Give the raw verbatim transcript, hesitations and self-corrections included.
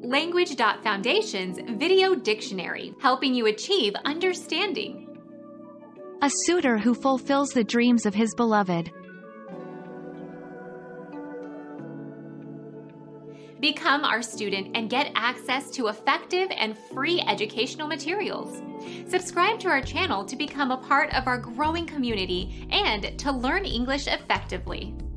Language dot Foundation's Video Dictionary, helping you achieve understanding. A suitor who fulfills the dreams of his beloved. Become our student and get access to effective and free educational materials. Subscribe to our channel to become a part of our growing community and to learn English effectively.